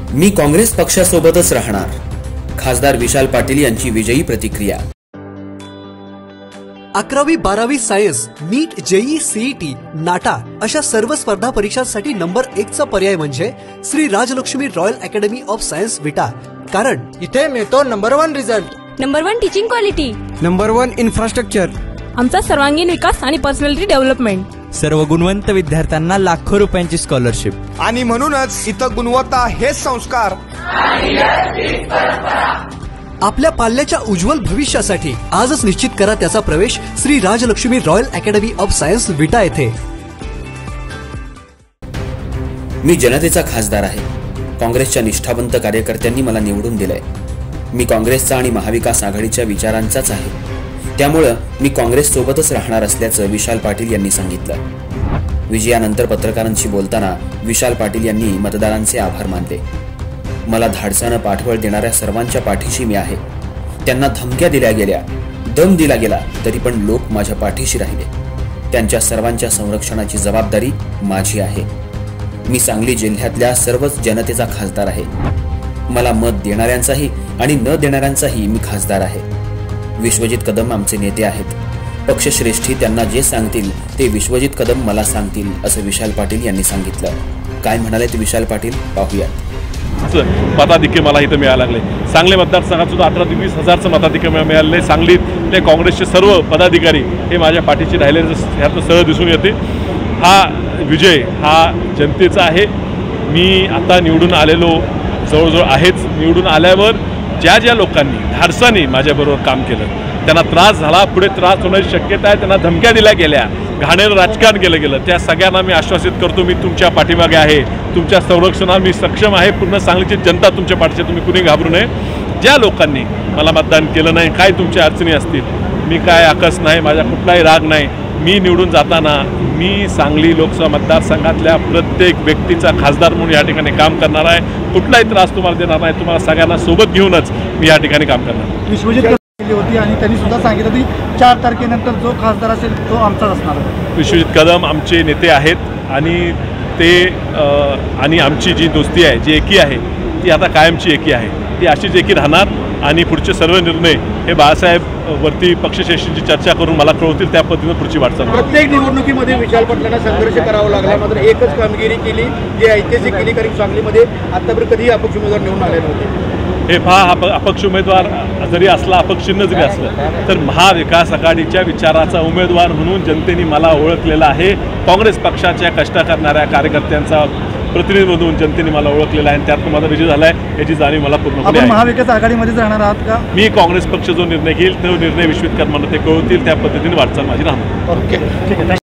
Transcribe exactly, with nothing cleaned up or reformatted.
मी काँग्रेस पक्षासोबतच राहणार, खासदार विशाल पाटील यांची विजयी प्रतिक्रिया। अकरावी बारावी science, NEET, JEE, CET, NATA अशा सर्व स्पर्धा परीक्षांसाठी नंबर एक चा पर्याय म्हणजे Shri Rajlakshmi royal academy of science Vita. कारण इथे मिळतो number one result, number one teaching quality, number one infrastructure, आमचा सर्वांगीण विकास आणि पर्सनॅलिटी डेव्हलपमेंट, सर्व गुणवंत विद्यार्थ्यांना लाखो रुपयांची स्कॉलरशिप आणि म्हणूनच इथं गुणवत्ता हे संस्कार। आपल्या पाल्याच्या उज्ज्वल भविष्यासाठी आजच निश्चित करा त्याचा प्रवेश Shri Rajlakshmi royal academy of science Vita येथे। मी जनतेचा खासदार आहे। काँग्रेसच्या निष्ठावंत कार्यकर्त्यांनी मला निवडून दिलंय। मी काँग्रेसचा आणि महाविकास आघाडीच्या विचारांचाच आहे, त्यामुळे मी काँग्रेस सोबतच राहणार असल्याचं विशाल पाटील यांनी सांगितलं। विजयानंतर पत्रकारांशी बोलताना विशाल पाटील यांनी मतदारांचे आभार मानले। मला धाडसानं पाठबळ देणाऱ्या सर्वांच्या पाठीशी मी आहे। त्यांना धमक्या दिल्या गेल्या, दम दिला गेला, तरी पण लोक माझ्या पाठीशी राहिले। त्यांच्या सर्वांच्या संरक्षणाची जबाबदारी माझी आहे। मी सांगली जिल्ह्यातल्या सर्वच जनतेचा खासदार आहे। मला मत देणाऱ्यांचाही आणि न देणाऱ्यांचाही मी खासदार आहे। विश्वजित कदम आमचे नेते आहेत। पक्षश्रेष्ठी त्यांना जे सांगतील ते विश्वजित कदम मला सांगतील, असं विशाल पाटील यांनी सांगितलं। काय म्हणाले ते विशाल पाटील पाहूयात। मताधिक्य मला इथं मिळायला लागले। सांगली मतदारसंघात सुद्धा अठरा ते वीस हजारचं मताधिक्य मिळाले। सांगलीतले काँग्रेसचे सर्व पदाधिकारी हे माझ्या पाठीशी राहिले, ह्यातून सरळ दिसून येते। हा विजय हा जनतेचा आहे। मी आता निवडून आलेलो जवळजवळ आहेच। निवडून आल्यावर ज्या ज्या लोकांनी धाडसाने माझ्याबरोबर काम केलं, त्यांना त्रास झाला, पुढे त्रास होण्याची शक्यता आहे, त्यांना धमक्या दिल्या गेल्या, घाणेरं राजकारण केलं गेलं, त्या सगळ्यांना मी आश्वासित करतो, मी तुमच्या पाठीमागे आहे, तुमच्या संरक्षणात मी सक्षम आहे। पूर्ण सांगलीची जनता तुमच्या पाठीशी, तुम्ही कुणी घाबरू नये। ज्या लोकांनी मला मतदान केलं नाही, काय तुमच्या अडचणी असतील, मी काय आकस नाही, माझा कुठलाही राग नाही। मी निवडून जाताना मी सांगली लोकसभा मतदारसंघातल्या प्रत्येक व्यक्तीचा खासदार म्हणून या ठिकाणी काम करणार आहे। कुठलाही त्रास तुम्हाला देणार नाही। तुम्हाला सगळ्यांना सोबत घेऊनच मी या ठिकाणी काम करणार। विश्वजित होती आणि त्यांनी सुद्धा सांगितलं की चार तारखेनंतर जो खासदार असेल तो आमचाच असणार आहे। विश्वजित कदम आमचे नेते आहेत आणि ते आणि आमची जी दोस्ती आहे, जी एकी आहे, ती आता कायमची एकी आहे। ती अशीच एकी राहणार आणि पुढचे सर्व निर्णय हे बाळासाहेब वरती पक्षश्रेष्ठींची चर्चा करून मला कळवतील, त्या पद्धतीने पुढची वाटचाल। प्रत्येक निवडणुकीमध्ये विशाल पाटलांना संघर्ष करावा लागला, मात्र एकच कामगिरी केली जी ऐतिहासिक केली, कारण सांगलीमध्ये आतापर्यंत कधीही अपक्ष उमेदवार निवडून आले नव्हते। हे पहा, अपक्ष उमेदवार जरी असला, अपक्षिन्न जरी असलं, तर महाविकास आघाडीच्या विचाराचा उमेदवार म्हणून जनतेने मला ओळखलेला आहे। काँग्रेस पक्षाच्या कष्ट करणाऱ्या कार्यकर्त्यांचा प्रतिनिधी म्हणून जनतेने मला ओळखलेला आहे आणि त्यातून माझा विजय झाला आहे, याची जाणीव मला पूर्णपणे आहे। महाविकास आघाडीमध्येच राहणार आहात का? मी काँग्रेस पक्ष जो निर्णय घेईल तो निर्णय विश्वजित कदमांना ते कळवतील, त्या पद्धतीने वाटचाल माझी राहणार। ओके, ठीक आहे।